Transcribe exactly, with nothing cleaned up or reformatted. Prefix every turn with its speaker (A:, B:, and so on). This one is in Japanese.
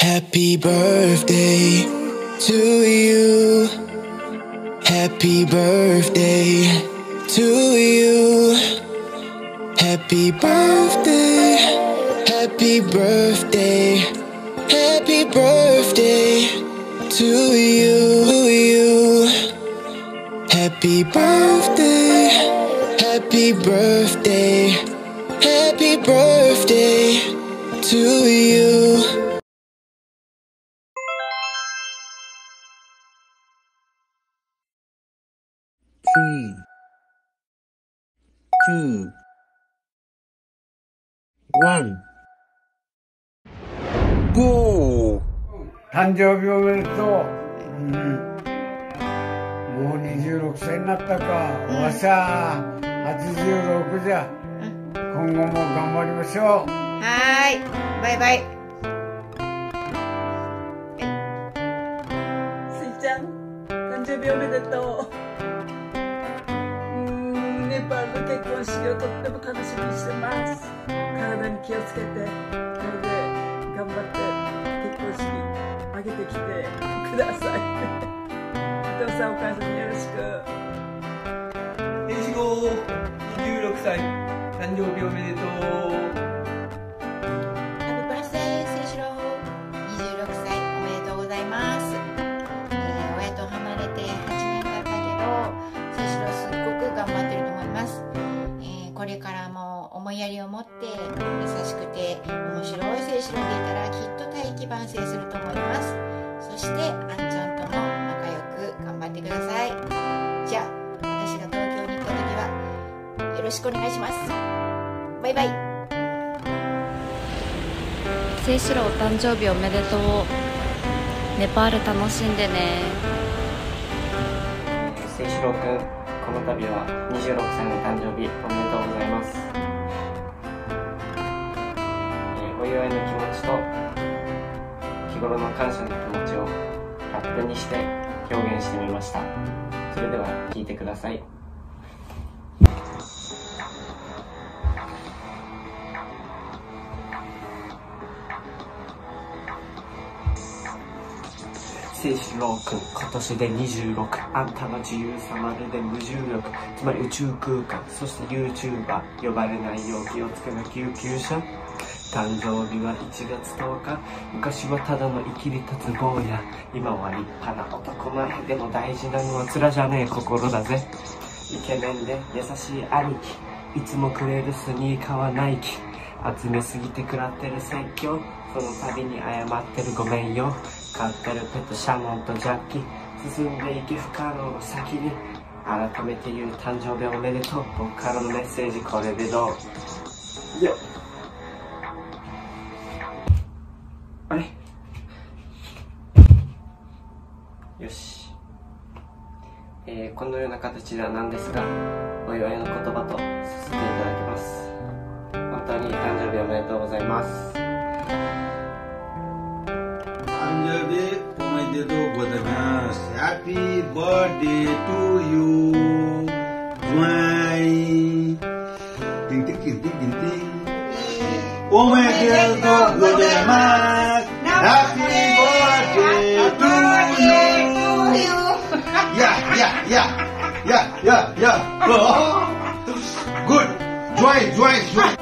A: Happy birthday to you. Happy birthday to you. Happy birthday. Happy birthday. Happy birthday to you. Happy birthday. Happy birthday. Happy birthday to you.
B: Three, two, one, go!
C: 誕生日おめでとう、うん、もうにじゅうろくさいになったか、わしゃはちじゅうろくじゃ、今後も頑張りましょう。
D: はーい、バイバイ。
E: スイちゃん、誕生日おめでとう。ネパールの結婚式をとっても楽しみにしてます。体に気をつけて、それで頑張って結婚式挙げてきてください。お父さんお母さんによろしく。
F: 天使号にじゅうろくさい誕生日おめでとう。
D: ハッピーバースデー、清志郎。にじゅうろくさいおめでとうございます。えー、親と離れてはちねん経ったけど、清志郎すっごく頑張ってると思います。えー、これからも思いやりを持って優しくて面白い清志郎でいたらきっと大器晩成すると思います。そしてあんちゃんとも仲良く頑張ってください。じゃあ私が東京に行った時はよろしくお願いします。バイバイ。
G: 清志郎お誕生日おめでとう。ネパール楽しんでね。
H: 清志郎くん、この度はにじゅうろくさいの誕生日おめでとうございます。えー、お祝いの気持ちと日頃の感謝の気持ちをラップにして表現してみました。それでは聴いてください。清志郎くん、今年でにじゅうろく。あんたの自由さまるで無重力、つまり宇宙空間。そして YouTuber、 呼ばれないよう気をつけな救急車。誕生日はいちがつとおか。昔はただの生きり立つ坊や、今は立派な男前。でも大事なのは面じゃねえ心だぜ。イケメンで優しい兄貴、いつもくれるスニーカーはナイキ。集めすぎて食らってる説教、その度に謝ってるごめんよ。飼ってるペットシャノンとジャッキー、進んでいけ不可能の先に改めて言う誕生日おめでとう。僕からのメッセージこれでどう？よっ、あれ？よし、えー、このような形ではなんですが、お祝いの言葉とさせていただきます。本当に誕生日おめでとうございます。
I: 誕生日おめでとうございます。Happy birthday to you. Joy. Ting ting ting ting ting ting. おめでとうございます。Happy birthday to you. Yeah, yeah, yeah, yeah, yeah, yeah. Good. Joy, joy, joy.